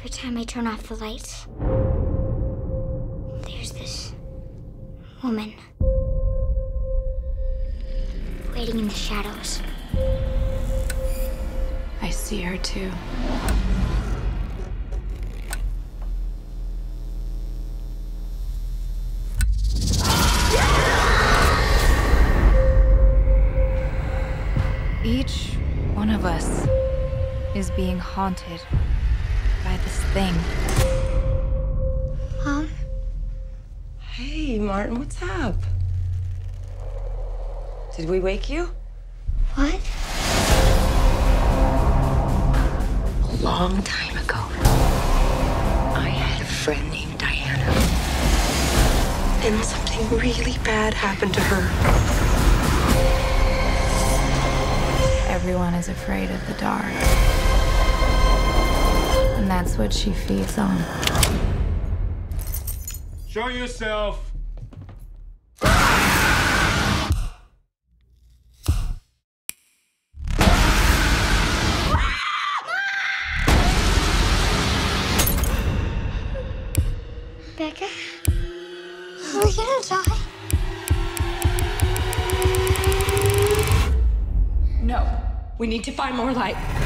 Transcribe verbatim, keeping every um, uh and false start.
Every time I turn off the lights, there's this woman waiting in the shadows. I see her too. Each one of us is being haunted by this thing. Mom? Hey, Martin, what's up? Did we wake you? What? A long time ago, I had a friend named Diana. Then something really bad happened to her. Everyone is afraid of the dark. And that's what she feeds on. Show yourself! Becca? Are we gonna die? No, we need to find more light.